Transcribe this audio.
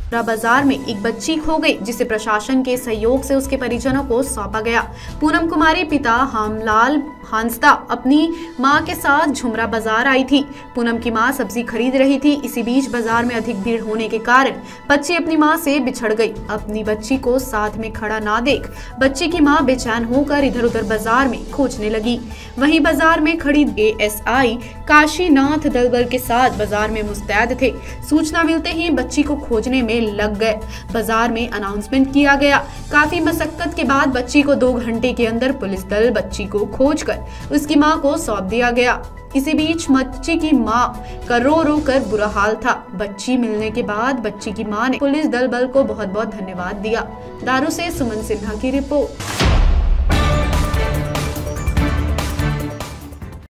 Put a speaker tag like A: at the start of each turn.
A: बाजार में एक बच्ची खो गई, जिसे प्रशासन के सहयोग से उसके परिजनों को सौंपा गया। पूनम कुमारी पिता हामलाल हांसदा अपनी मां के साथ झुमरा बाजार आई थी। पूनम की मां सब्जी खरीद रही थी। इसी बीच बाजार में अधिक भीड़ होने के कारण बच्ची अपनी मां से बिछड़ गई। अपनी बच्ची को साथ में खड़ा ना देख बच्ची की मां बेचैन होकर इधर उधर बाजार में खोजने लगी। वहीं बाजार में खड़ी एएसआई काशीनाथ दलबल के साथ बाजार में मुस्तैद थे। सूचना मिलते ही बच्ची को खोजने में लग गए। बाजार में अनाउंसमेंट किया गया। काफी मशक्कत के बाद बच्ची को 2 घंटे के अंदर पुलिस दल बच्ची को खोजकर उसकी मां को सौंप दिया गया। इसी बीच बच्ची की मां का रो कर बुरा हाल था। बच्ची मिलने के बाद बच्ची की मां ने पुलिस दल बल को बहुत बहुत धन्यवाद दिया। दारू से सुमन सिन्हा की रिपोर्ट।